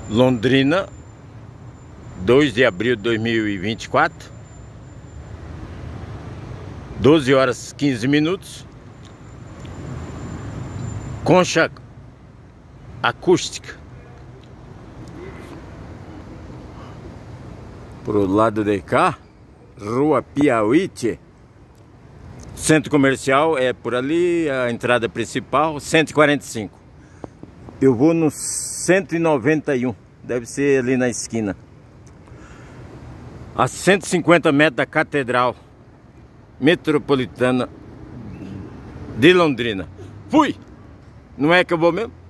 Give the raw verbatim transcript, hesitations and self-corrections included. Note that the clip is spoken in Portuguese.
Londrina, dois de abril de dois mil e vinte e quatro, doze horas e quinze minutos. Concha acústica. Pro lado de cá, Rua Piauí. Centro comercial é por ali, a entrada principal, cento e quarenta e cinco. Eu vou no cento e noventa e um, deve ser ali na esquina. A cento e cinquenta metros da Catedral Metropolitana de Londrina. Fui! Não é que eu vou mesmo?